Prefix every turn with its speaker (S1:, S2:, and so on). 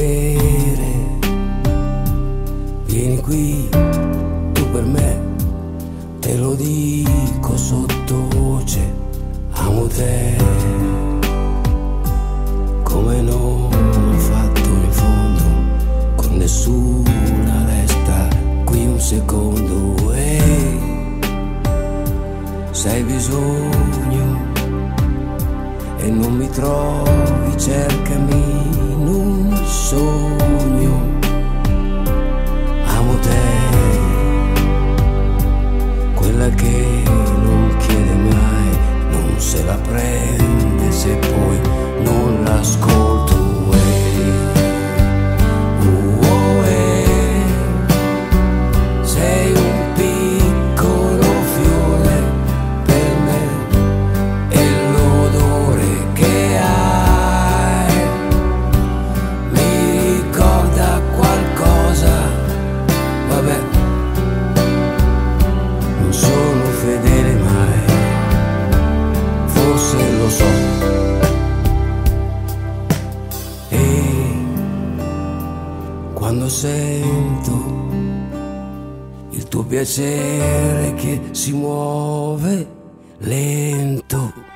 S1: bere, vieni qui, tu per me, te lo dico sottovoce, amo te, come non ho fatto in fondo, con nessuna resta qui un secondo, e se hai bisogno e non mi trovi, cercami in un sogno, amo te, quella che non chiede mai, non se la prende se poi non l'ascolto. Sei un piccolo fiore per me e l'odore che hai mi ricorda qualcosa. Vabbè, non sono fedele mai, forse lo so. E quando sento il tuo piacere che si muove lento,